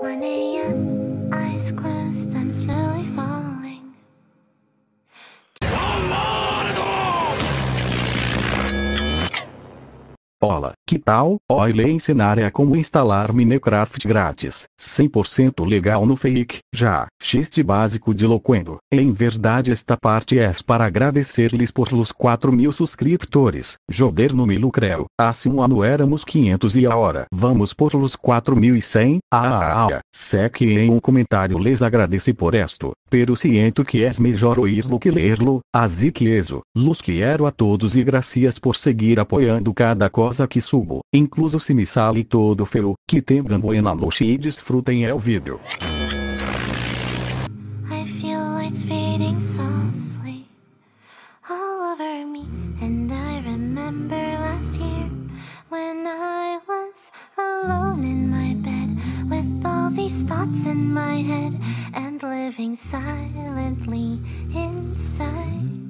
1 a.m., eyes closed, I'm slowly falling. Olá, que tal? Olha ensinar a como instalar Minecraft grátis, 100% legal no Fake, já, xiste básico de Loquendo. Em verdade esta parte é para agradecer-lhes por los 4.000 subscritores, joder no me lucreo, assim um ano éramos 500 e agora vamos por los 4.100, sé que em um comentário les agradeci por esto, pero siento que es melhor oírlo que lerlo, así que eso, los quiero a todos e gracias por seguir apoiando cada coisa que subo, incluso se me sale todo feio, que tenham buena noite e desfrutem el vídeo. I feel lights fading softly all over me, and I remember last year when I was alone in my bed with all these thoughts in my head and living silently inside.